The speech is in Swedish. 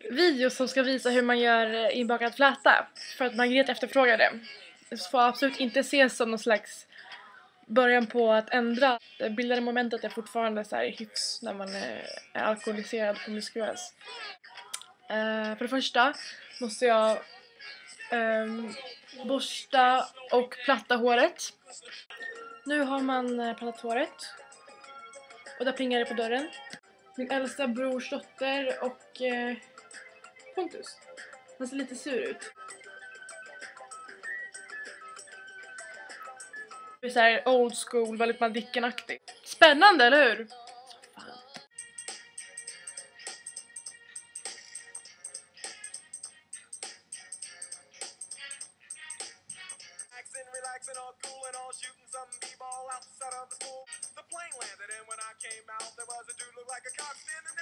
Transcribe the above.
video som ska visa hur man gör inbakad fläta. För att Margret efterfrågar det. Det får absolut inte ses som någon slags början på att ändra. Det bildade momentet är fortfarande så här hyfs när man är alkoholiserad och muskulös. För det första måste jag borsta och platta håret. Nu har man plattat håret. Och där plingar det på dörren. Min äldsta brors dotter och Pontus. Han ser lite sur ut. Det är så här old school, väldigt Madicken-aktigt. Spännande, eller hur? Relaxing, all cool and all shooting some b-ball outside of the school. The plane landed and when I came out there was a dude look like a cop standing